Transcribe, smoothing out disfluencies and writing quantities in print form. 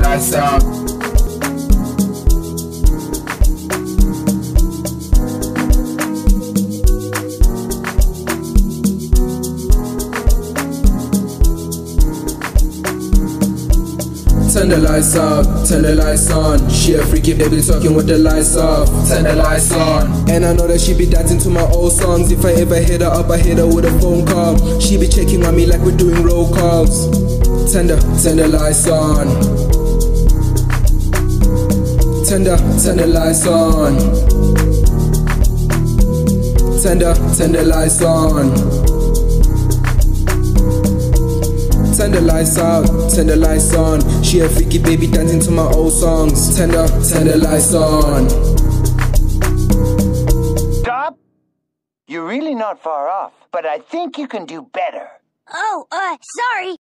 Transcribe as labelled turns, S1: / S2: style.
S1: lights out. Turn the lights out, turn the lights on. She a freaky baby talking with the lights off. Turn the lights on. And I know that she be dancing to my old songs. If I ever hit her up, I hit her with a phone call. She be checking on me like we're doing roll calls. Turn the lights on. Turn the lights on. Turn the lights on. Turn the lights out, turn the lights on. She a freaky baby dancing to my old songs. Turn the lights on.
S2: Stop! You're really not far off, but I think you can do better.
S3: Oh, sorry.